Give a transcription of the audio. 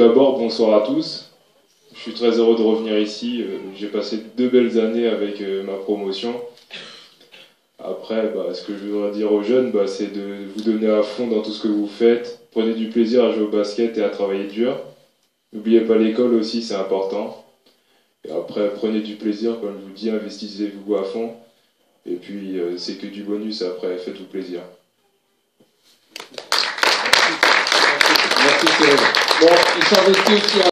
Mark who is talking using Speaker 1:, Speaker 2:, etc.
Speaker 1: d'abord, bonsoir à tous. Je suis très heureux de revenir ici. J'ai passé 2 belles années avec ma promotion. Après, ce que je voudrais dire aux jeunes, c'est de vous donner à fond dans tout ce que vous faites. Prenez du plaisir à jouer au basket et à travailler dur. N'oubliez pas l'école aussi, c'est important. Et après, prenez du plaisir, comme je vous dis, investissez-vous à fond. Et puis, c'est que du bonus après, faites-vous plaisir.
Speaker 2: Merci Cyril. Bon, il s'investit aussi